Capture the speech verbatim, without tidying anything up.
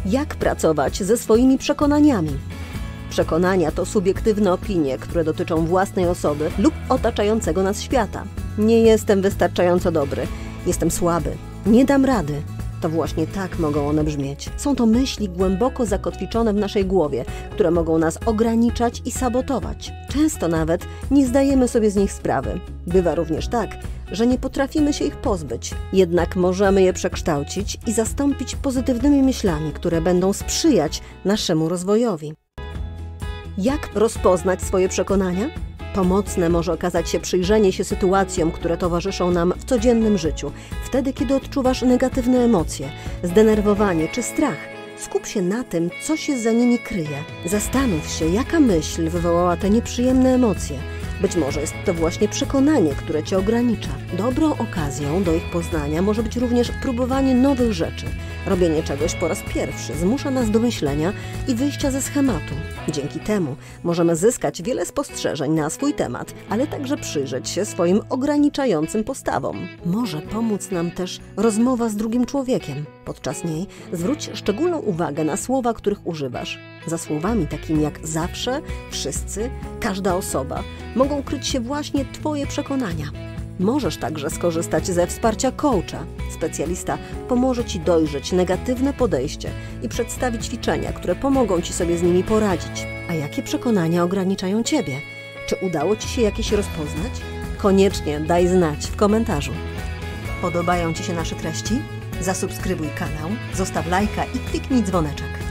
Jak pracować ze swoimi przekonaniami? Przekonania to subiektywne opinie, które dotyczą własnej osoby lub otaczającego nas świata. Nie jestem wystarczająco dobry, jestem słaby, nie dam rady. To właśnie tak mogą one brzmieć. Są to myśli głęboko zakotwiczone w naszej głowie, które mogą nas ograniczać i sabotować. Często nawet nie zdajemy sobie z nich sprawy. Bywa również tak, że nie potrafimy się ich pozbyć. Jednak możemy je przekształcić i zastąpić pozytywnymi myślami, które będą sprzyjać naszemu rozwojowi. Jak rozpoznać swoje przekonania? Pomocne może okazać się przyjrzenie się sytuacjom, które towarzyszą nam w codziennym życiu. Wtedy, kiedy odczuwasz negatywne emocje, zdenerwowanie czy strach, skup się na tym, co się za nimi kryje. Zastanów się, jaka myśl wywołała te nieprzyjemne emocje. Być może jest to właśnie przekonanie, które cię ogranicza. Dobrą okazją do ich poznania może być również próbowanie nowych rzeczy. Robienie czegoś po raz pierwszy zmusza nas do myślenia i wyjścia ze schematu. Dzięki temu możemy zyskać wiele spostrzeżeń na swój temat, ale także przyjrzeć się swoim ograniczającym postawom. Może pomóc nam też rozmowa z drugim człowiekiem. Podczas niej zwróć szczególną uwagę na słowa, których używasz. Za słowami takimi jak zawsze, wszyscy, każda osoba mogą kryć się właśnie Twoje przekonania. Możesz także skorzystać ze wsparcia coacha. Specjalista pomoże Ci dojrzeć negatywne podejście i przedstawi ćwiczenia, które pomogą Ci sobie z nimi poradzić. A jakie przekonania ograniczają Ciebie? Czy udało Ci się jakieś rozpoznać? Koniecznie daj znać w komentarzu. Podobają Ci się nasze treści? Zasubskrybuj kanał, zostaw lajka i kliknij dzwoneczek.